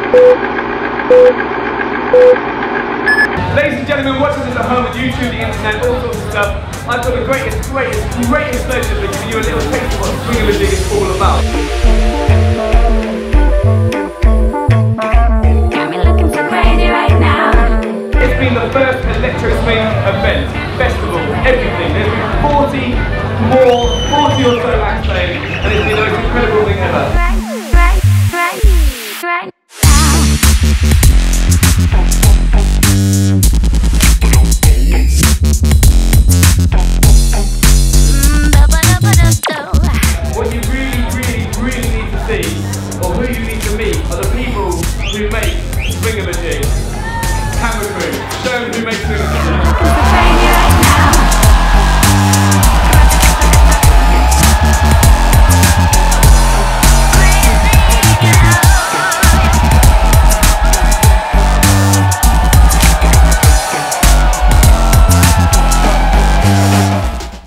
Ladies and gentlemen, watching this at home on YouTube, the internet, all sorts of stuff, I've got the greatest pleasure for giving you a little taste of what Swingamajig is all about. Got me looking so crazy right now. It's been the first Electro Swing event, festival, everything. There's been 40 or so acts playing, and it's been the most incredible thing ever. Right. What you really need to see, or who you need to meet, are the people who make Swingamajig. Camera crew, show them who makes Swingamajig.